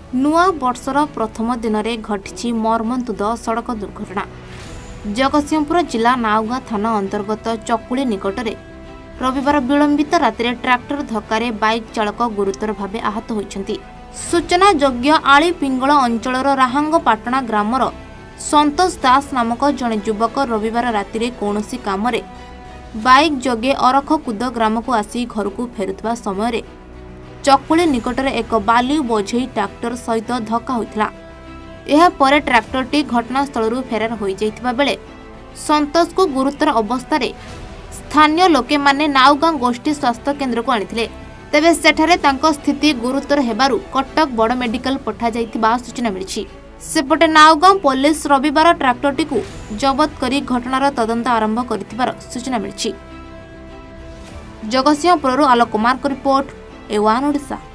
नुआ वर्षर प्रथम दिन में घटी मर्मन्तुद सड़क दुर्घटना। जगतसिंहपुर जिला नाउगाँ थाना अंतर्गत चकुली निकट में रविवार विलंबित राति ट्रैक्टर धक्का बाइक चालक गुरुतर भाव आहत होती। सूचना योग्य आली पिंगल अंचल राहांगपाटना ग्रामर संतोष दास नामक जड़े युवक रविवार राति कौनसी काम बाइक जोगे अरखकुद ग्राम को आसी घर को फेरुवा समय चकुली निकट में एक बाली बोझई ट्रैक्टर सहित धक्का होता। यह पर ट्रैक्टरटी घटनास्थल फेरार हो जाइतिबा बेले संतोष को गुरुतर अवस्था स्थानीय लोके माने नाउगाँ गोष्ठी स्वास्थ्य केन्द्र को आनिथिले। तेबे सेठारे तांको स्थिति गुरुतर हेबारु कटक बड़ मेडिकल पठा जाइतिबा सूचना मिली। सेपटे नाउगाँ पुलिस रविवार ट्रैक्टरटी को जबत करी घटनार तदंत आरंभ करिथिबार सूचना मिली। जगतसिंहपुर आलोक कुमार को रिपोर्ट, ए1 ओडिशा।